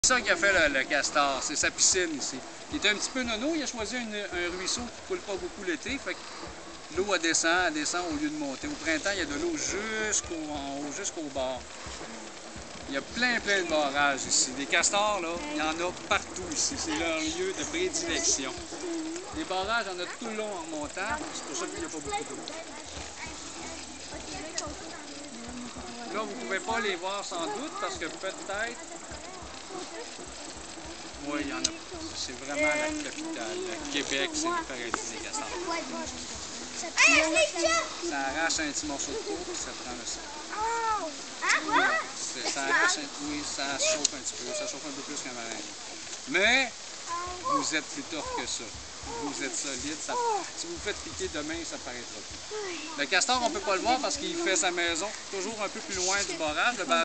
C'est ça qu'il a fait le castor, c'est sa piscine ici. Il est un petit peu nono, il a choisi un ruisseau qui ne coule pas beaucoup l'été, fait que l'eau elle descend au lieu de monter. Au printemps, il y a de l'eau en haut, jusqu'au bord. Il y a plein de barrages ici. Des castors, là, il y en a partout ici. C'est leur lieu de prédilection. Les barrages, il y en a tout le long en remontant, c'est pour ça qu'il n'y a pas beaucoup d'eau. Là, vous ne pouvez pas les voir sans doute parce que peut-être... Oui, il y en a. C'est vraiment la capitale. Québec, c'est le paradis des castors. Ça arrache un petit morceau de peau et ça prend le sang. Ça arrache oui, ça chauffe un petit peu. Ça chauffe un peu plus qu'un marin. Mais vous êtes plus tough que ça. Vous êtes solide. Si vous vous faites piquer demain, ça ne paraîtra plus. Le castor, on ne peut pas le voir parce qu'il fait sa maison toujours un peu plus loin du barrage.